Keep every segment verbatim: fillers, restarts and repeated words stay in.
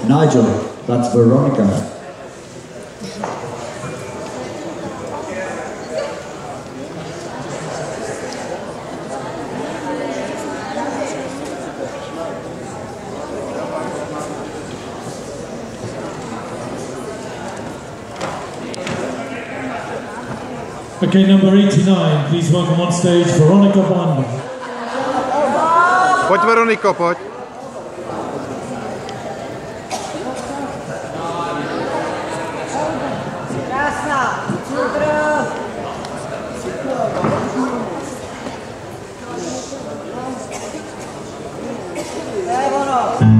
Nigel, that's Veronica. Okay, number eighty-nine, please welcome on stage Veronica Banda. Pojď, Veroniko, pojď. Krásná, super. To je ono.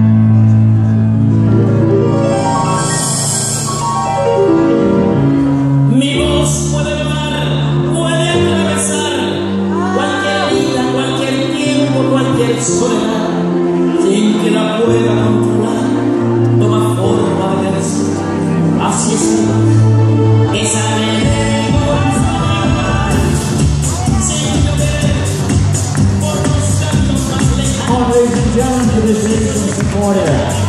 Soledad, sin que la pueda controlar, toma forma de decir, así es esa sin yo querer, por los cantos más lejanos. Ladies and gentlemen, for this evening's supporter.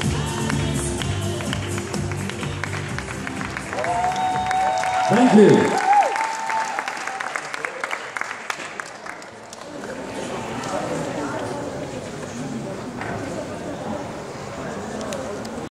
Thank you.